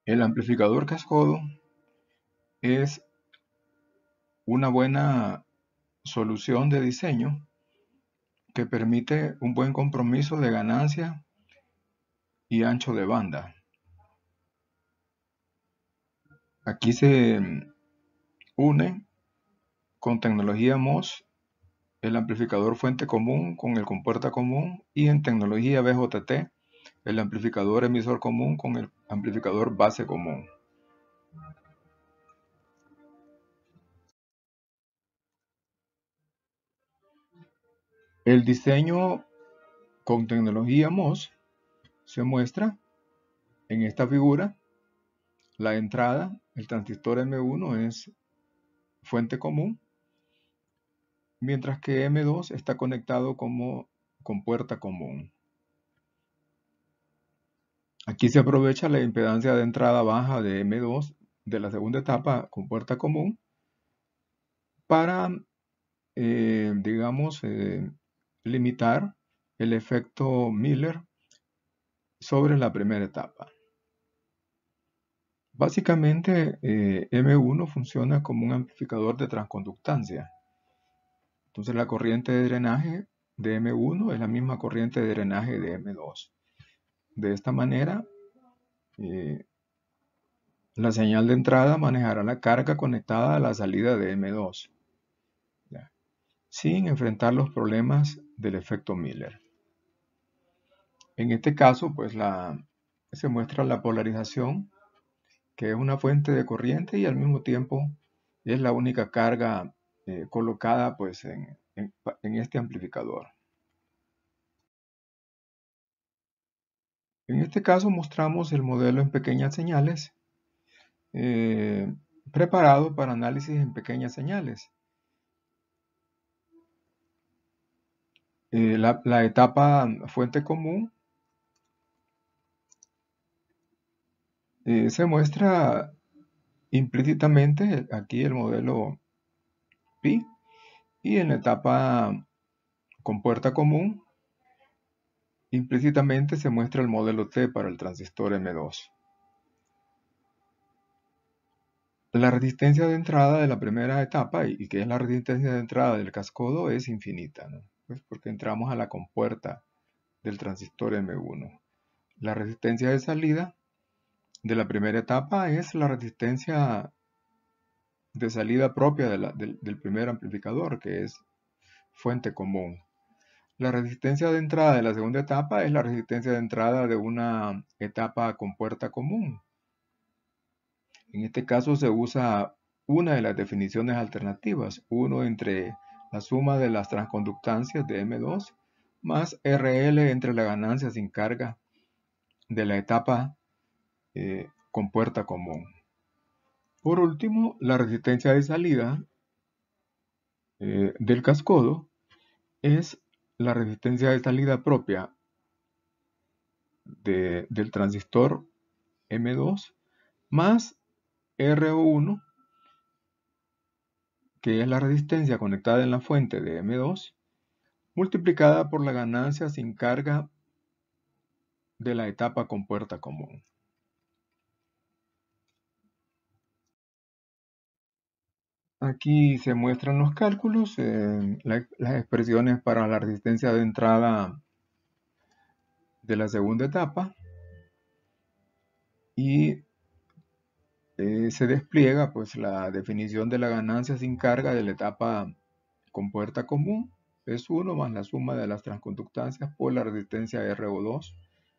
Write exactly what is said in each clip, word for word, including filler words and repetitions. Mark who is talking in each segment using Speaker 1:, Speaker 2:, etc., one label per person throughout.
Speaker 1: El amplificador cascodo es una buena solución de diseño que permite un buen compromiso de ganancia y ancho de banda. Aquí se une con tecnología M O S el amplificador fuente común con el compuerta común, y en tecnología B J T el amplificador emisor común con el amplificador base común. El diseño con tecnología M O S se muestra en esta figura. La entrada, el transistor M uno, es fuente común, mientras que M dos está conectado como compuerta común. Aquí se aprovecha la impedancia de entrada baja de M dos de la segunda etapa compuerta común para, eh, digamos, eh, limitar el efecto Miller sobre la primera etapa. Básicamente, eh, M uno funciona como un amplificador de transconductancia. Entonces la corriente de drenaje de M uno es la misma corriente de drenaje de M dos. De esta manera, eh, la señal de entrada manejará la carga conectada a la salida de M dos, ¿ya?, sin enfrentar los problemas del efecto Miller. En este caso, pues la, se muestra la polarización, que es una fuente de corriente y al mismo tiempo es la única carga eh, colocada pues, en, en, en este amplificador. En este caso mostramos el modelo en pequeñas señales, eh, preparado para análisis en pequeñas señales. Eh, la, la etapa fuente común eh, se muestra implícitamente aquí el modelo pi, y en la etapa compuerta común implícitamente se muestra el modelo T para el transistor M dos. La resistencia de entrada de la primera etapa, y que es la resistencia de entrada del cascodo, es infinita, ¿no? Pues porque entramos a la compuerta del transistor M uno. La resistencia de salida de la primera etapa es la resistencia de salida propia de la, del, del primer amplificador, que es fuente común. La resistencia de entrada de la segunda etapa es la resistencia de entrada de una etapa compuerta común. En este caso se usa una de las definiciones alternativas, uno entre la suma de las transconductancias de M dos más R L entre la ganancia sin carga de la etapa eh, compuerta común. Por último, la resistencia de salida eh, del cascodo es la resistencia de salida propia de, del transistor M dos más R O uno, que es la resistencia conectada en la fuente de M dos, multiplicada por la ganancia sin carga de la etapa compuerta común. Aquí se muestran los cálculos, eh, la, las expresiones para la resistencia de entrada de la segunda etapa, y eh, se despliega pues la definición de la ganancia sin carga de la etapa compuerta común. Es uno más la suma de las transconductancias por la resistencia R O dos.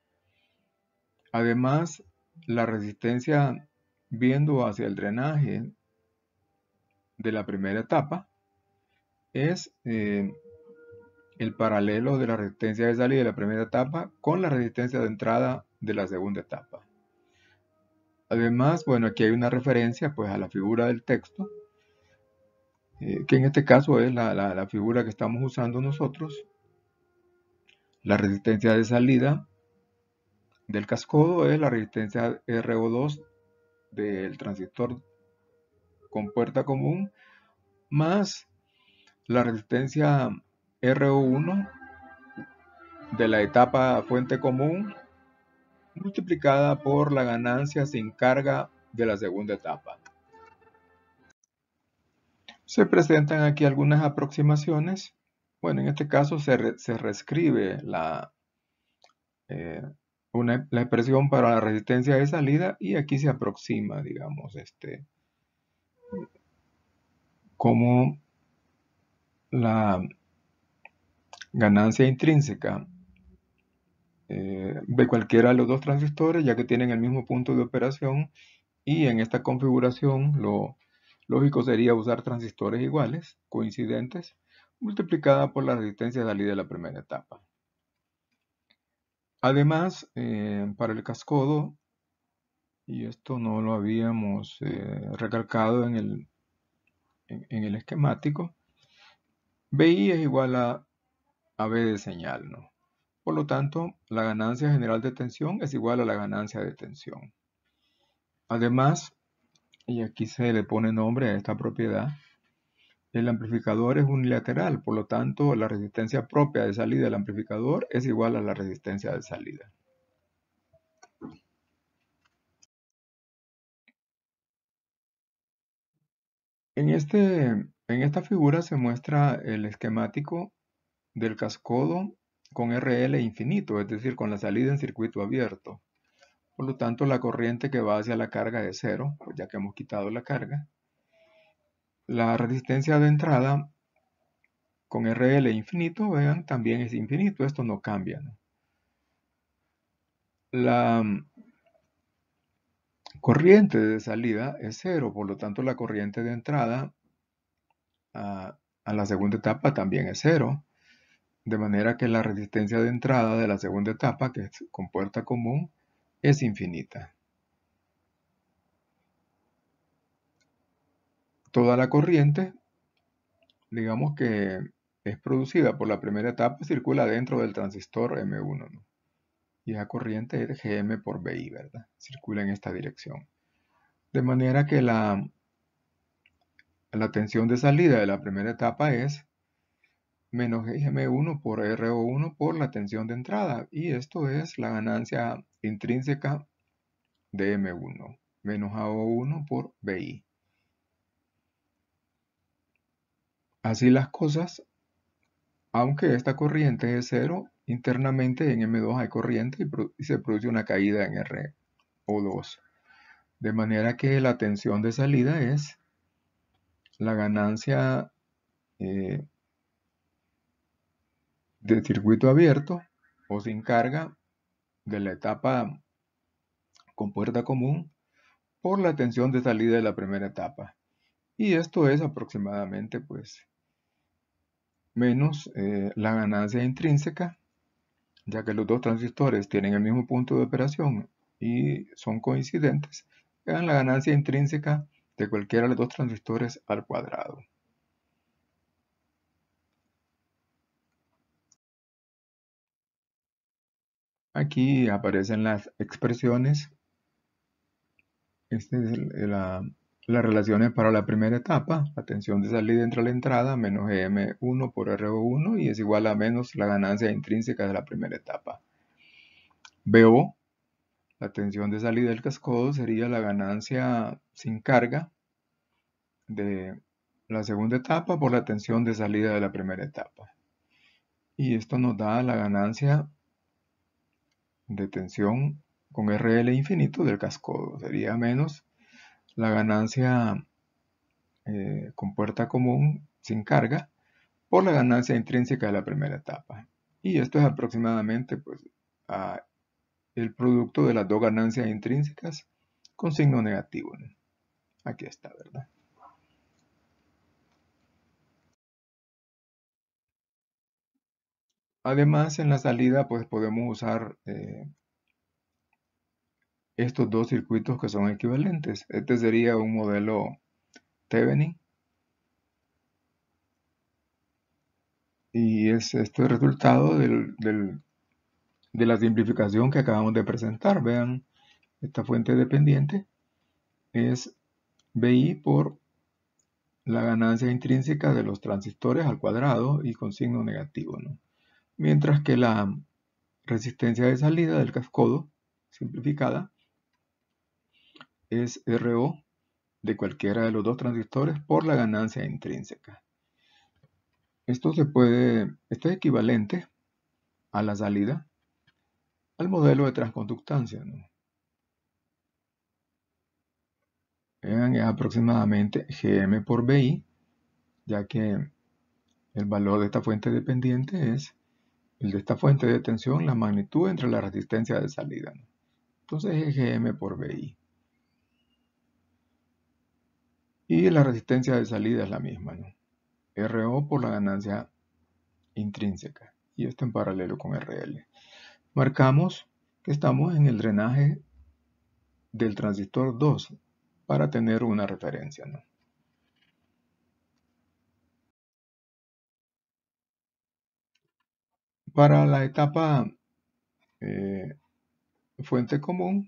Speaker 1: Además, la resistencia viendo hacia el drenaje de la primera etapa es eh, el paralelo de la resistencia de salida de la primera etapa con la resistencia de entrada de la segunda etapa. Además, bueno, aquí hay una referencia pues a la figura del texto, eh, que en este caso es la, la, la figura que estamos usando nosotros. La resistencia de salida del cascodo es la resistencia R O dos del transistor compuerta común más la resistencia R O uno de la etapa fuente común multiplicada por la ganancia sin carga de la segunda etapa. Se presentan aquí algunas aproximaciones. Bueno, en este caso se, re, se reescribe la, eh, una, la expresión para la resistencia de salida y aquí se aproxima, digamos, este, como la ganancia intrínseca eh, de cualquiera de los dos transistores, ya que tienen el mismo punto de operación, y en esta configuración lo lógico sería usar transistores iguales, coincidentes, multiplicada por la resistencia de salida de la primera etapa. Además, eh, para el cascodo, y esto no lo habíamos eh, recalcado en el, en, en el esquemático, B I es igual a A B de señal, ¿no? Por lo tanto, la ganancia general de tensión es igual a la ganancia de tensión. Además, y aquí se le pone nombre a esta propiedad, el amplificador es unilateral, por lo tanto, la resistencia propia de salida del amplificador es igual a la resistencia de salida. En, este, en esta figura se muestra el esquemático del cascodo con R L infinito, es decir, con la salida en circuito abierto. Por lo tanto, la corriente que va hacia la carga es cero, pues ya que hemos quitado la carga. La resistencia de entrada con R L infinito, vean, también es infinito, esto no cambia, ¿no? La corriente de salida es cero, por lo tanto la corriente de entrada a, a la segunda etapa también es cero, de manera que la resistencia de entrada de la segunda etapa, que es con puerta común, es infinita. Toda la corriente, digamos que es producida por la primera etapa, circula dentro del transistor M uno, ¿no? Y esa corriente es G M por B I, ¿verdad? Circula en esta dirección. De manera que la, la tensión de salida de la primera etapa es menos G M uno por R O uno por la tensión de entrada. Y esto es la ganancia intrínseca de M uno, menos A O uno por B I. Así las cosas, aunque esta corriente es cero, internamente en M dos hay corriente y, y se produce una caída en R O dos. De manera que la tensión de salida es la ganancia eh, de circuito abierto o sin carga de la etapa con puerta común por la tensión de salida de la primera etapa. Y esto es aproximadamente pues menos eh, la ganancia intrínseca, ya que los dos transistores tienen el mismo punto de operación y son coincidentes, vean la ganancia intrínseca de cualquiera de los dos transistores al cuadrado. Aquí aparecen las expresiones. Esta es la, las relaciones para la primera etapa, la tensión de salida entre la entrada menos M uno por R O uno y es igual a menos la ganancia intrínseca de la primera etapa. B O, la tensión de salida del cascodo, sería la ganancia sin carga de la segunda etapa por la tensión de salida de la primera etapa. Y esto nos da la ganancia de tensión con R L infinito del cascodo. Sería menos la ganancia eh, con puerta común sin carga por la ganancia intrínseca de la primera etapa. Y esto es aproximadamente pues, a el producto de las dos ganancias intrínsecas con signo negativo, ¿no? Aquí está, ¿verdad? Además, en la salida pues podemos usar eh, estos dos circuitos que son equivalentes. Este sería un modelo Thevenin. Y es este el resultado del, del, de la simplificación que acabamos de presentar. Vean, esta fuente dependiente es B I por la ganancia intrínseca de los transistores al cuadrado y con signo negativo, ¿no? Mientras que la resistencia de salida del cascodo simplificada es R O de cualquiera de los dos transistores por la ganancia intrínseca. Esto se puede, esto es equivalente a la salida al modelo de transconductancia, ¿no? Vean, es aproximadamente Gm por Bi, ya que el valor de esta fuente dependiente es el de esta fuente de tensión, la magnitud entre la resistencia de salida, ¿no? Entonces es Gm por Bi. Y la resistencia de salida es la misma, ¿no? R O por la ganancia intrínseca. Y esto en paralelo con R L. Marcamos que estamos en el drenaje del transistor dos para tener una referencia, ¿no? Para la etapa eh, fuente común,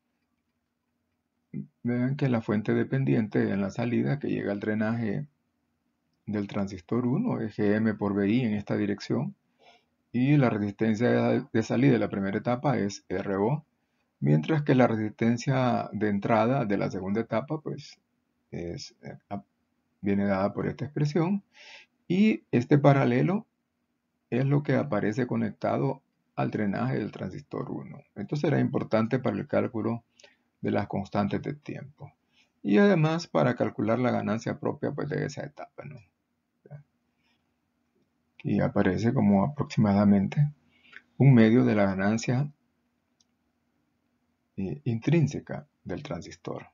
Speaker 1: vean que la fuente dependiente en la salida que llega al drenaje del transistor uno es Gm por Bi en esta dirección, y la resistencia de salida de la primera etapa es R O, mientras que la resistencia de entrada de la segunda etapa pues es, eh, viene dada por esta expresión, y este paralelo es lo que aparece conectado al drenaje del transistor uno. Esto será importante para el cálculo de las constantes de tiempo y además para calcular la ganancia propia pues, de esa etapa, ¿no? Y aparece como aproximadamente un medio de la ganancia eh, intrínseca del transistor.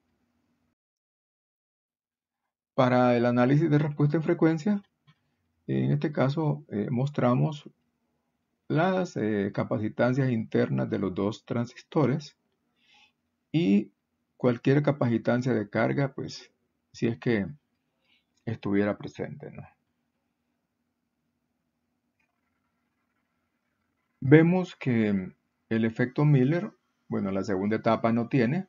Speaker 1: Para el análisis de respuesta en frecuencia, en este caso eh, mostramos las eh, capacitancias internas de los dos transistores y cualquier capacitancia de carga, pues si es que estuviera presente, ¿no? Vemos que el efecto Miller, bueno, la segunda etapa no tiene.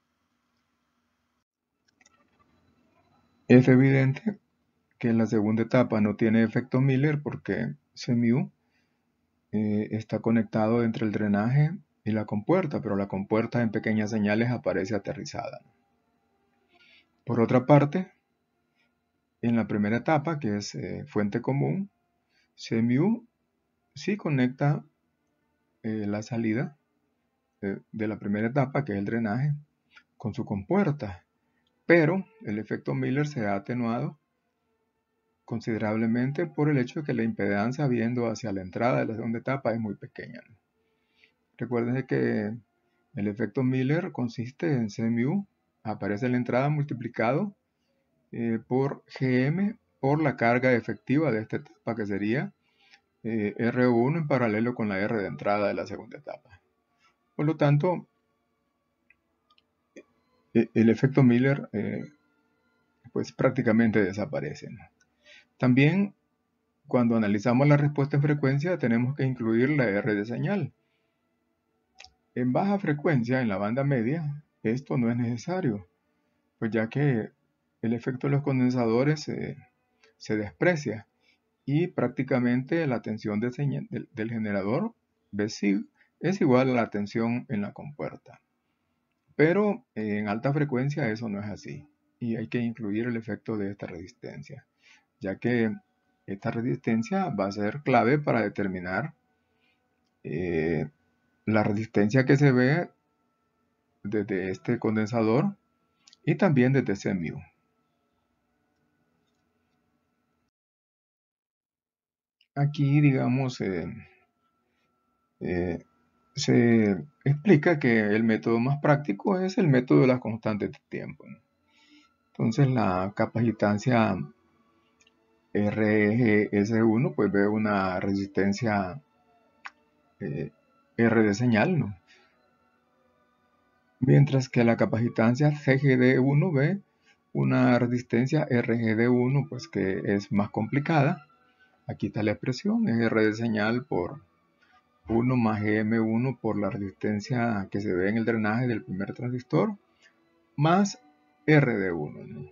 Speaker 1: Es evidente que en la segunda etapa no tiene efecto Miller porque C mu eh, está conectado entre el drenaje y la compuerta, pero la compuerta en pequeñas señales aparece aterrizada. Por otra parte, en la primera etapa, que es eh, fuente común, C mu sí conecta eh, la salida de, de la primera etapa, que es el drenaje, con su compuerta, pero el efecto Miller se ha atenuado considerablemente por el hecho de que la impedancia viendo hacia la entrada de la segunda etapa es muy pequeña, ¿no? Recuerden que el efecto Miller consiste en C mu, aparece en la entrada multiplicado eh, por Gm por la carga efectiva de esta etapa, que sería eh, R uno en paralelo con la R de entrada de la segunda etapa. Por lo tanto, eh, el efecto Miller eh, pues prácticamente desaparece, ¿no? También cuando analizamos la respuesta en frecuencia tenemos que incluir la R de señal. En baja frecuencia, en la banda media, esto no es necesario, pues ya que el efecto de los condensadores eh, se desprecia y prácticamente la tensión de señal, del, del generador B S I G es igual a la tensión en la compuerta. Pero eh, en alta frecuencia eso no es así y hay que incluir el efecto de esta resistencia, ya que esta resistencia va a ser clave para determinar eh, la resistencia que se ve desde este condensador y también desde C mu. Aquí, digamos, eh, eh, se explica que el método más práctico es el método de las constantes de tiempo, ¿no? Entonces, la capacitancia R G S uno pues ve una resistencia eh, R de señal, ¿no? Mientras que la capacitancia G G D uno ve una resistencia R G D uno pues que es más complicada. Aquí está la expresión, es R de señal por uno más Gm uno por la resistencia que se ve en el drenaje del primer transistor, más R de uno, ¿no?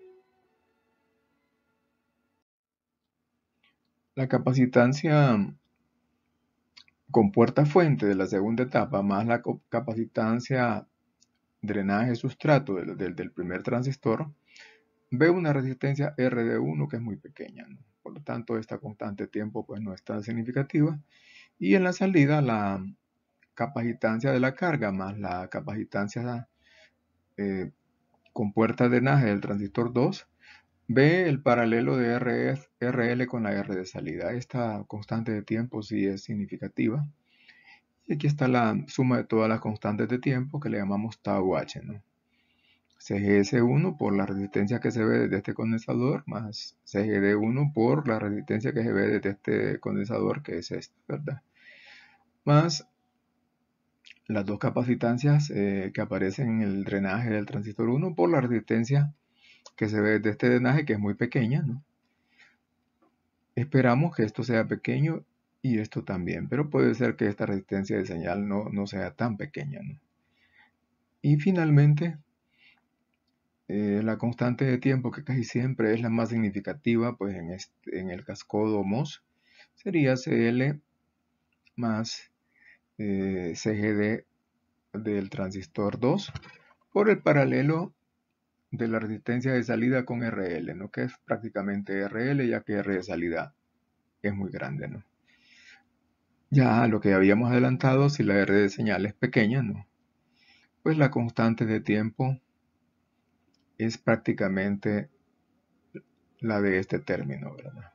Speaker 1: La capacitancia compuerta fuente de la segunda etapa más la capacitancia drenaje sustrato del, del, del primer transistor, ve una resistencia R de uno que es muy pequeña, ¿no? Por lo tanto, esta constante de tiempo pues, no es tan significativa. Y en la salida, la capacitancia de la carga más la capacitancia eh, compuerta drenaje del transistor dos, ve el paralelo de R L con la R de salida. Esta constante de tiempo sí es significativa. Y aquí está la suma de todas las constantes de tiempo que le llamamos tau H, ¿no? C G S uno por la resistencia que se ve desde este condensador, más C G D uno por la resistencia que se ve desde este condensador, que es esta, ¿verdad? Más las dos capacitancias eh, que aparecen en el drenaje del transistor uno por la resistencia que se ve desde este drenaje, que es muy pequeña, ¿no? Esperamos que esto sea pequeño y esto también, pero puede ser que esta resistencia de señal no, no sea tan pequeña, ¿no? Y finalmente, eh, la constante de tiempo, que casi siempre es la más significativa, pues en, este, en el cascodo M O S, sería C L más eh, C G D del transistor dos por el paralelo de la resistencia de salida con R L, ¿no? Que es prácticamente R L, ya que R de salida es muy grande, ¿no? Ya lo que habíamos adelantado, si la R de señal es pequeña, ¿no? Pues la constante de tiempo es prácticamente la de este término, ¿verdad?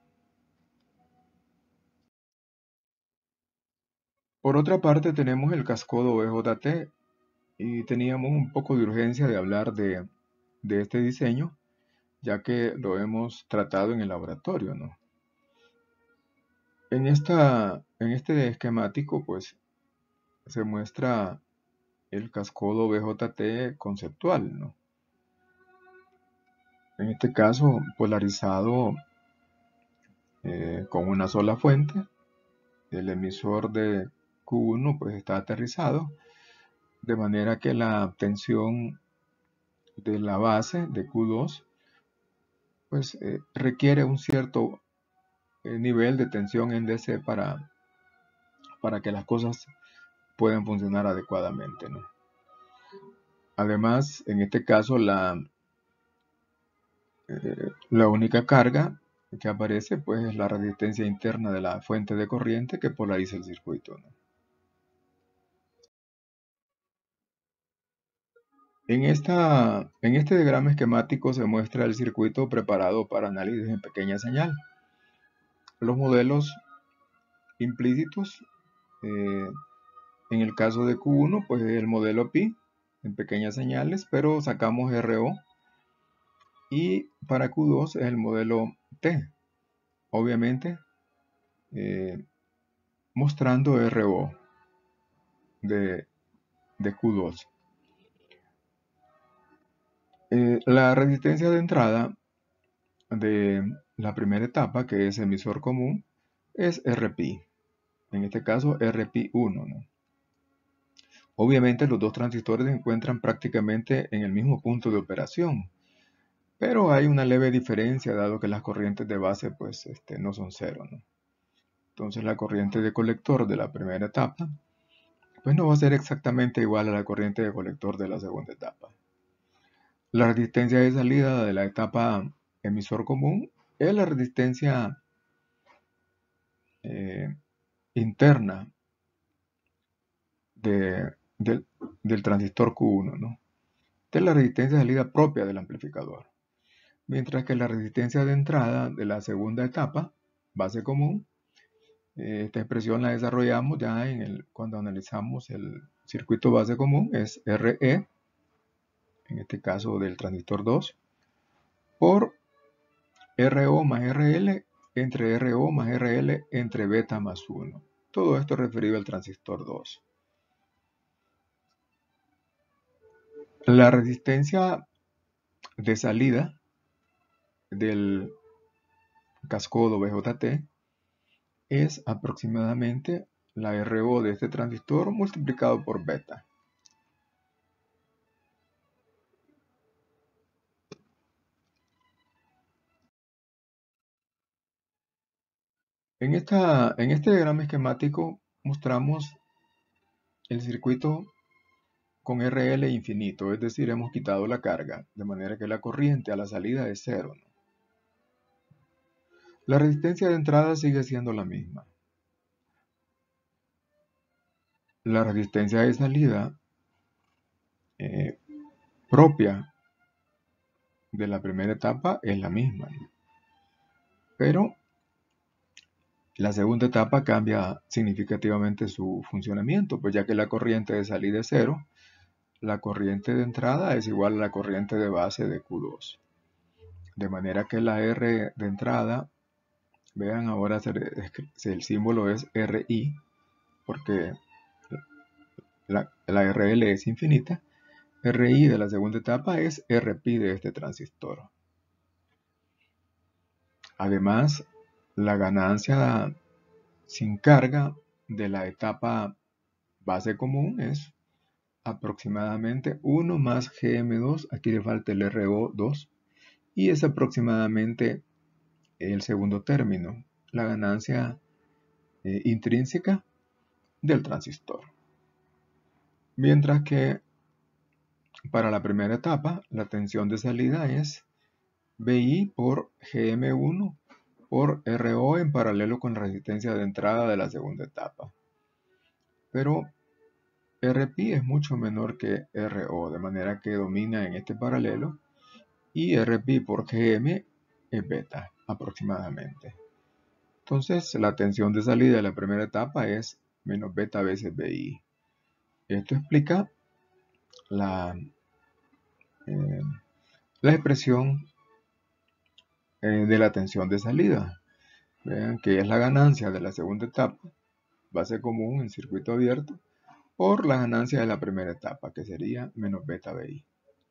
Speaker 1: Por otra parte, tenemos el cascodo E J T y teníamos un poco de urgencia de hablar de, de este diseño, ya que lo hemos tratado en el laboratorio, ¿no? En, esta, en este esquemático, pues, se muestra el cascodo B J T conceptual, ¿no? En este caso, polarizado eh, con una sola fuente. El emisor de Q uno pues está aterrizado, de manera que la tensión de la base de Q dos pues eh, requiere un cierto eh, nivel de tensión en D C para, para que las cosas puedan funcionar adecuadamente, ¿no? Además, en este caso, la, eh, la única carga que aparece pues es la resistencia interna de la fuente de corriente que polariza el circuito, ¿no? En, esta, en este diagrama esquemático se muestra el circuito preparado para análisis en pequeña señal. Los modelos implícitos, eh, en el caso de Q uno, pues es el modelo Pi en pequeñas señales, pero sacamos R O. Y para Q dos es el modelo T, obviamente eh, mostrando R O de, de Q dos. Eh, la resistencia de entrada de la primera etapa, que es emisor común, es R Pi. En este caso R Pi uno, ¿no? Obviamente los dos transistores se encuentran prácticamente en el mismo punto de operación, pero hay una leve diferencia dado que las corrientes de base pues este, no son cero, ¿no? Entonces la corriente de colector de la primera etapa pues no va a ser exactamente igual a la corriente de colector de la segunda etapa. La resistencia de salida de la etapa emisor común es la resistencia eh, interna de, del, del transistor Q uno, ¿no? Esta es la resistencia de salida propia del amplificador. Mientras que la resistencia de entrada de la segunda etapa, base común, eh, esta expresión la desarrollamos ya en el, cuando analizamos el circuito base común, es R E, en este caso del transistor dos, por R O más R L entre R O más R L entre beta más uno. Todo esto referido al transistor dos. La resistencia de salida del cascodo B J T es aproximadamente la R O de este transistor multiplicado por beta. En, esta, en este diagrama esquemático mostramos el circuito con R L infinito, es decir, hemos quitado la carga, de manera que la corriente a la salida es cero, ¿no? La resistencia de entrada sigue siendo la misma. La resistencia de salida eh, propia de la primera etapa es la misma, ¿no? Pero la segunda etapa cambia significativamente su funcionamiento, pues ya que la corriente de salida es cero, la corriente de entrada es igual a la corriente de base de Q dos. De manera que la R de entrada, vean ahora el símbolo es R I, porque la, la R L es infinita. R I de la segunda etapa es R Pi de este transistor. Además, la ganancia sin carga de la etapa base común es aproximadamente uno más G M dos, aquí le falta el R O dos, y es aproximadamente el segundo término, la ganancia eh, intrínseca del transistor. Mientras que para la primera etapa, la tensión de salida es V I por G M uno por R O en paralelo con la resistencia de entrada de la segunda etapa. Pero R Pi es mucho menor que R O, de manera que domina en este paralelo, y R Pi por G M es beta aproximadamente. Entonces la tensión de salida de la primera etapa es menos beta veces V I. Esto explica la, eh, la expresión eh, de la tensión de salida. Vean que es la ganancia de la segunda etapa, base común en circuito abierto, por la ganancia de la primera etapa, que sería menos beta V I.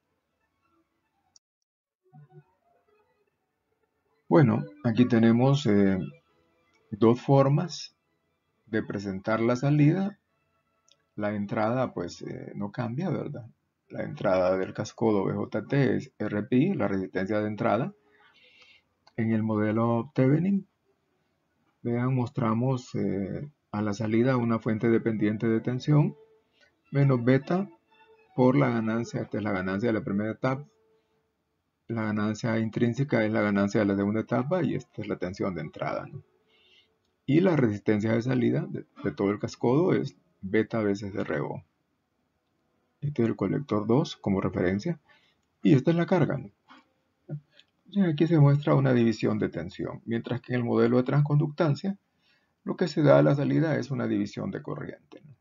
Speaker 1: Bueno, aquí tenemos eh, dos formas de presentar la salida. La entrada pues eh, no cambia, ¿verdad? La entrada del cascodo B J T es R Pi, la resistencia de entrada. En el modelo Thevenin, vean, mostramos eh, a la salida una fuente dependiente de tensión, menos beta por la ganancia, esta es la ganancia de la primera etapa, la ganancia intrínseca es la ganancia de la segunda etapa y esta es la tensión de entrada, ¿no? Y la resistencia de salida de, de todo el cascodo es beta veces R O. Este es el colector dos como referencia y esta es la carga, ¿no? Entonces aquí se muestra una división de tensión, mientras que en el modelo de transconductancia lo que se da a la salida es una división de corriente, ¿no?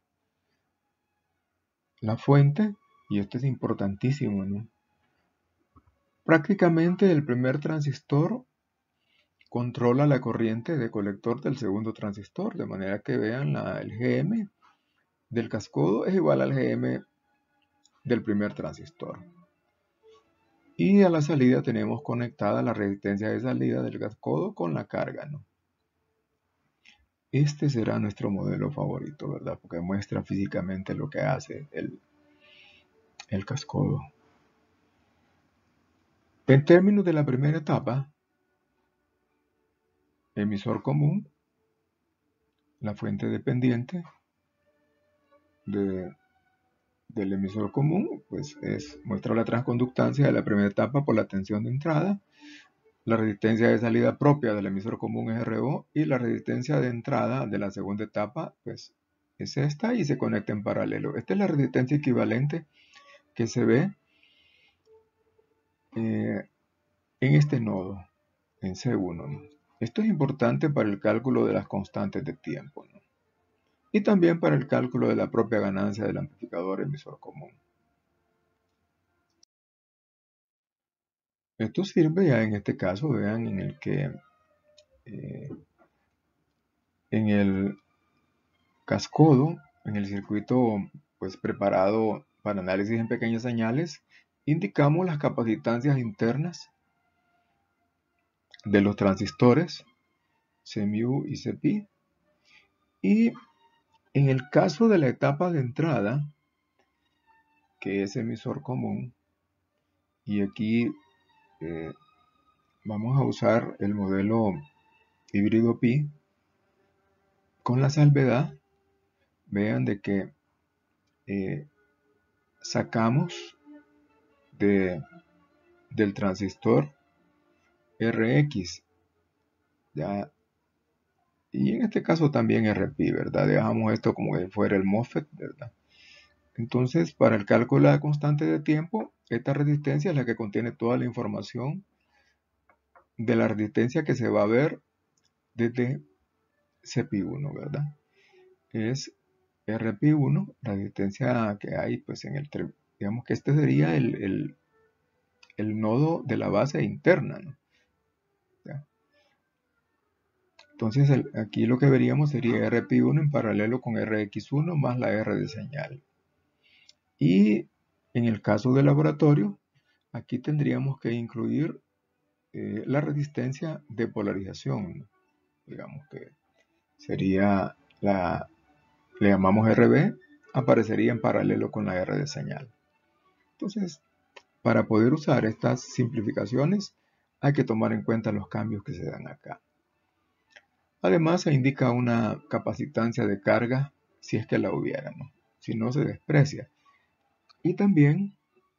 Speaker 1: La fuente, y esto es importantísimo, ¿no? Prácticamente el primer transistor controla la corriente de colector del segundo transistor, de manera que vean la, el G M del cascodo es igual al G M del primer transistor. Y a la salida tenemos conectada la resistencia de salida del cascodo con la carga, ¿no? Este será nuestro modelo favorito, ¿verdad? Porque muestra físicamente lo que hace el, el cascodo. En términos de la primera etapa, emisor común, la fuente dependiente de, del emisor común, pues es, muestra la transconductancia de la primera etapa por la tensión de entrada, la resistencia de salida propia del emisor común es R O y la resistencia de entrada de la segunda etapa, pues es esta y se conecta en paralelo. Esta es la resistencia equivalente que se ve eh, en este nodo, en C uno, ¿no? Esto es importante para el cálculo de las constantes de tiempo, ¿no? Y también para el cálculo de la propia ganancia del amplificador emisor común. Esto sirve ya en este caso, vean, en el que eh, en el cascodo, en el circuito pues preparado para análisis en pequeñas señales, indicamos las capacitancias internas de los transistores C mu y C pi, y en el caso de la etapa de entrada, que es emisor común, y aquí eh, vamos a usar el modelo híbrido pi con la salvedad vean de que eh, sacamos de, del transistor R X, ¿ya? Y en este caso también R P, ¿verdad? Dejamos esto como si fuera el MOSFET, ¿verdad? Entonces, para el cálculo de la constante de tiempo, esta resistencia es la que contiene toda la información de la resistencia que se va a ver desde C P uno, ¿verdad? Es R P uno, la resistencia que hay, pues en el, digamos que este sería el, el, el nodo de la base interna, ¿no? ¿Ya? Entonces el, aquí lo que veríamos sería R P uno en paralelo con R X uno más la R de señal. Y en el caso del laboratorio, aquí tendríamos que incluir eh, la resistencia de polarización, ¿no? Digamos que sería la, le llamamos R B, aparecería en paralelo con la R de señal. Entonces, para poder usar estas simplificaciones, hay que tomar en cuenta los cambios que se dan acá. Además, se indica una capacitancia de carga si es que la hubiera, ¿no? Si no, se desprecia. Y también,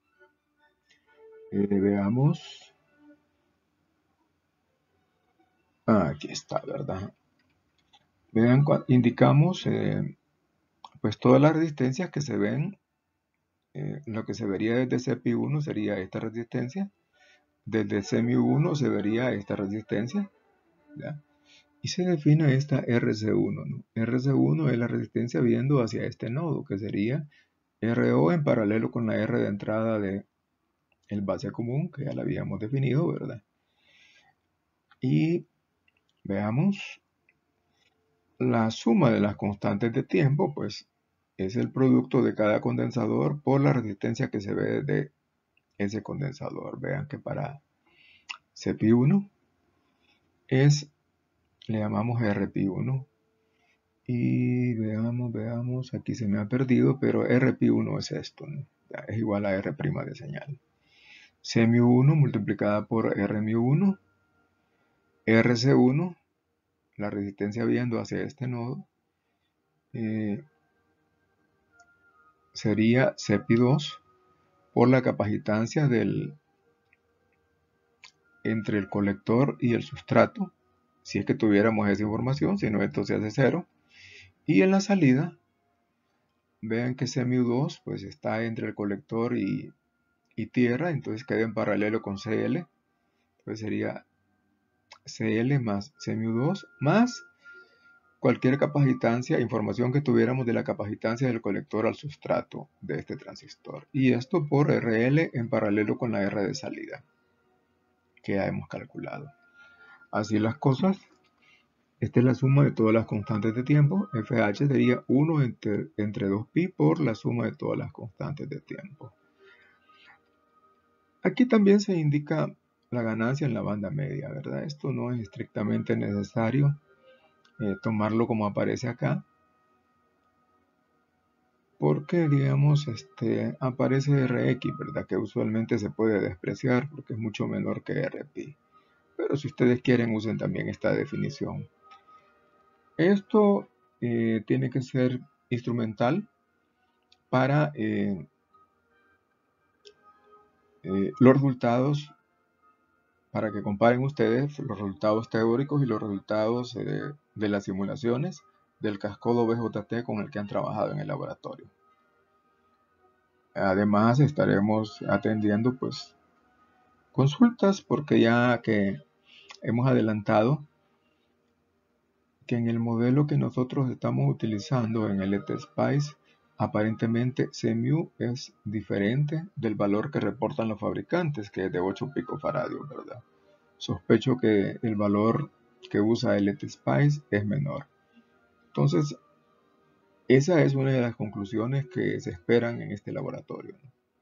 Speaker 1: eh, veamos, ah, aquí está, ¿verdad? Vean, indicamos eh, pues todas las resistencias que se ven. Eh, lo que se vería desde C P uno sería esta resistencia. Desde C M U uno se vería esta resistencia, ¿ya? Y se define esta R C uno, ¿no? R C uno es la resistencia viendo hacia este nodo, que sería R O en paralelo con la R de entrada de el base común, que ya la habíamos definido, ¿verdad? Y veamos la suma de las constantes de tiempo, pues es el producto de cada condensador por la resistencia que se ve desde ese condensador. Vean que para C P uno es, le llamamos R P uno. Y veamos, veamos, aquí se me ha perdido, pero R P uno es esto, ¿no? Ya, es igual a R' de señal. C M U uno multiplicada por R M U uno, R C uno, la resistencia viendo hacia este nodo, eh, sería C P dos por la capacitancia del, entre el colector y el sustrato, si es que tuviéramos esa información, si no esto se hace cero. Y en la salida, vean que C M U dos pues está entre el colector y, y tierra, entonces queda en paralelo con C L, entonces sería C L más C M U dos más cualquier capacitancia, información que tuviéramos de la capacitancia del colector al sustrato de este transistor. Y esto por R L en paralelo con la R de salida, que ya hemos calculado. Así las cosas, esta es la suma de todas las constantes de tiempo. F H sería uno entre, entre dos pi por la suma de todas las constantes de tiempo. Aquí también se indica la ganancia en la banda media, ¿verdad? Esto no es estrictamente necesario eh, tomarlo como aparece acá, porque digamos este, aparece R X, ¿verdad? Que usualmente se puede despreciar porque es mucho menor que R P. Pero si ustedes quieren, usen también esta definición. Esto eh, tiene que ser instrumental para eh, eh, los resultados, para que comparen ustedes los resultados teóricos y los resultados eh, de las simulaciones del cascodo B J T con el que han trabajado en el laboratorio. Además estaremos atendiendo pues consultas porque ya que hemos adelantado que en el modelo que nosotros estamos utilizando en el E T SPICE aparentemente C M U es diferente del valor que reportan los fabricantes, que es de ocho picofaradios, ¿verdad? Sospecho que el valor que usa el E T SPICE es menor. Entonces, esa es una de las conclusiones que se esperan en este laboratorio.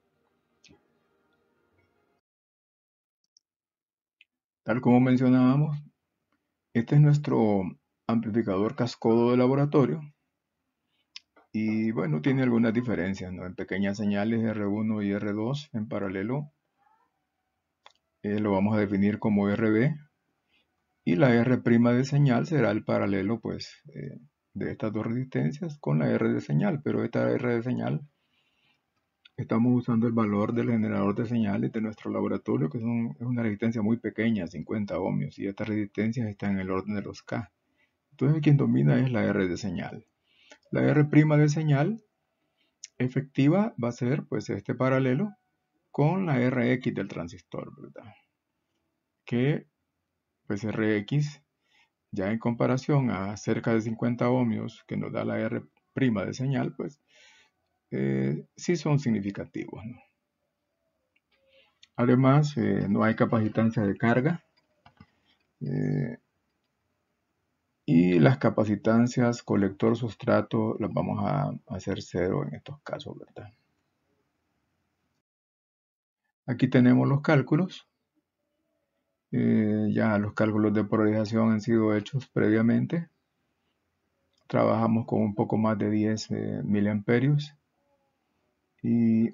Speaker 1: Tal como mencionábamos, este es nuestro amplificador cascodo de laboratorio. Y bueno, tiene algunas diferencias, ¿no? En pequeñas señales R uno y R dos en paralelo eh, lo vamos a definir como R B. Y la R' de señal será el paralelo, pues, eh, de estas dos resistencias con la R de señal, pero esta R de señal estamos usando el valor del generador de señales de nuestro laboratorio, que son, es una resistencia muy pequeña, cincuenta ohmios, y estas resistencias están en el orden de los K. Entonces quien domina es la R de señal. La R' de señal efectiva va a ser pues este paralelo con la R X del transistor, ¿verdad? Que pues R X ya en comparación a cerca de cincuenta ohmios que nos da la R' de señal, pues eh, sí son significativos, ¿no? Además, eh, no hay capacitancia de carga eh, y las capacitancias colector-sustrato las vamos a hacer cero en estos casos, ¿verdad? Aquí tenemos los cálculos. Eh, ya los cálculos de polarización han sido hechos previamente. Trabajamos con un poco más de diez eh, miliamperios y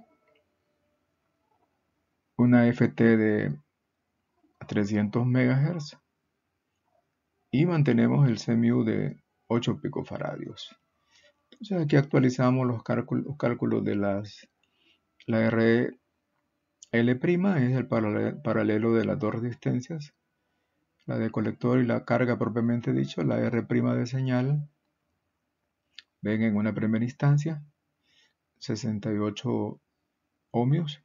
Speaker 1: una F T de trescientos megahertz y mantenemos el C M U de ocho picofaradios. Entonces aquí actualizamos los cálculos, los cálculos de las, la R L' es el paralelo de las dos resistencias, la de colector y la carga propiamente dicho, la R' de señal, ven en una primera instancia, sesenta y ocho ohmios,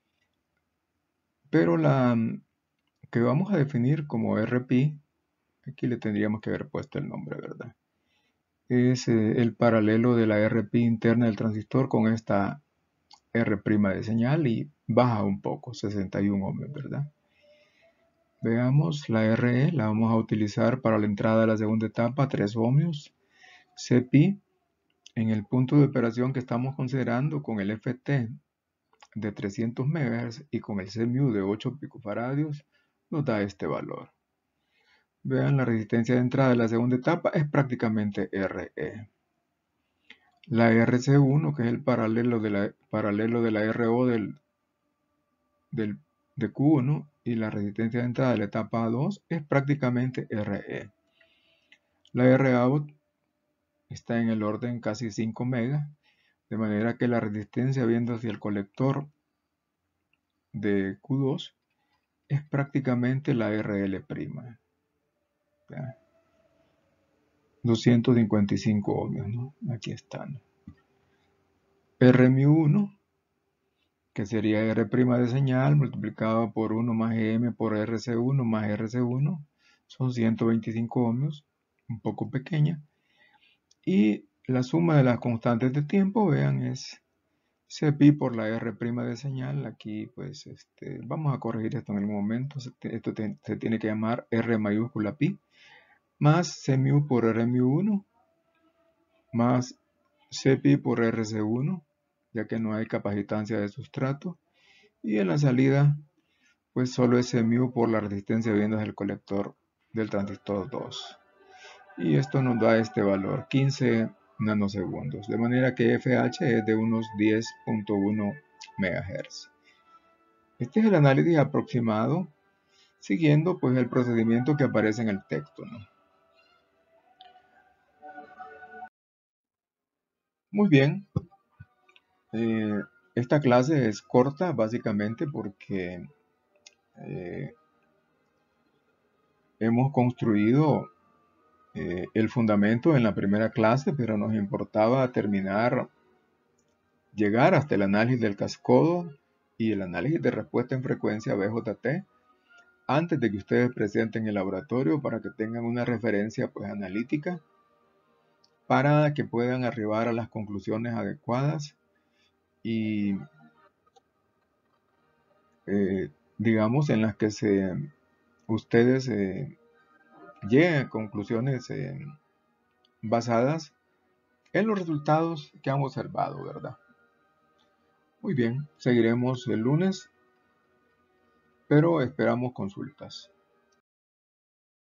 Speaker 1: pero la que vamos a definir como R P, aquí le tendríamos que haber puesto el nombre, ¿verdad? Es eh, el paralelo de la R P interna del transistor con esta R' de señal y baja un poco, sesenta y uno ohmios, ¿verdad? Veamos, la R E la vamos a utilizar para la entrada de la segunda etapa, tres ohmios. C P, en el punto de operación que estamos considerando con el F T de trescientos megahertz y con el C M U de ocho picofaradios, nos da este valor. Vean, la resistencia de entrada de la segunda etapa es prácticamente R E. La R C uno, que es el paralelo de la, paralelo de la R O del, del, de Q uno, y la resistencia de entrada de la etapa dos es prácticamente R E. La R out está en el orden casi cinco megas, de manera que la resistencia viendo hacia el colector de Q dos es prácticamente la R L'. ¿Ya? doscientos cincuenta y cinco ohmios, ¿no? Aquí están. R M uno, que sería R' de señal multiplicado por uno más M por R C uno más R C uno, son ciento veinticinco ohmios, un poco pequeña. Y la suma de las constantes de tiempo, vean, es C pi por la R' de señal. Aquí pues este, vamos a corregir esto en algún momento. Esto te, se tiene que llamar R mayúscula pi más C mu por R mu uno más C pi por R C uno, ya que no hay capacitancia de sustrato. Y en la salida pues solo es C mu por la resistencia viendo del colector del transistor dos. Y esto nos da este valor, quince nanosegundos, de manera que F H es de unos diez punto uno megahertz. Este es el análisis aproximado siguiendo pues el procedimiento que aparece en el texto, ¿no? Muy bien, eh, esta clase es corta básicamente porque eh, hemos construido eh, el fundamento en la primera clase, pero nos importaba terminar, llegar hasta el análisis del cascodo y el análisis de respuesta en frecuencia B J T antes de que ustedes presenten el laboratorio para que tengan una referencia pues analítica para que puedan arribar a las conclusiones adecuadas y eh, digamos en las que se, ustedes eh, lleguen a conclusiones eh, basadas en los resultados que han observado, ¿verdad? Muy bien, seguiremos el lunes, pero esperamos consultas.